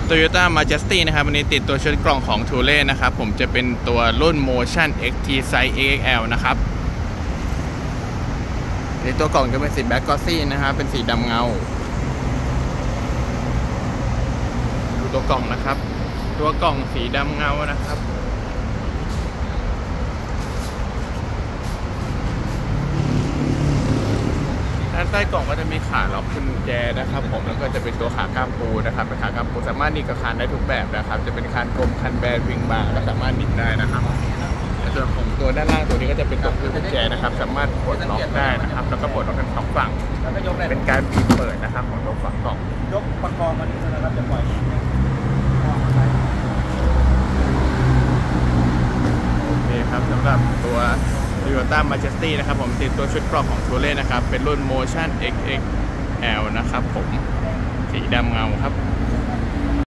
Toyota Majesty นะครับวันนี้ติดตัวชุดกล่องของ Thule นะครับผมจะเป็นตัวรุ่น Motion XT Size XXL นะครับในตัวกล่องจะเป็นสีแบล็กกอซี่นะครับเป็นสีดำเงาดูตัวกล่องนะครับตัวกล่องสีดำเงานะครับด้านใต้กล่องก็จะมีขาล็อกกุญแจนะครับผมแล้วก็จะเป็นตัวขาก้ามปูนะครับเป็นขาก้ามปูสามารถหนีบกับคานได้ทุกแบบนะครับจะเป็นคานกลมคานแบนวิงบาร์ก็สามารถหนีบได้นะครับในส่วนของตัวด้านล่างตัวนี้ก็จะเป็นตัวกุญแจนะครับสามารถปลดล็อกได้นะครับแล้วก็ปลดล็อกทั้งสองฝั่งเป็นการบีบเปิดนะครับของตัวฝั่งกล่องยกประคองมันนะครับจะปล่อยโอเคครับสำหรับตัว Toyota Majesty นะครับผมติดตัวชุดกรอบของ Thule นะครับเป็นรุ่น Motion XXL นะครับผมสีดำเงาครับ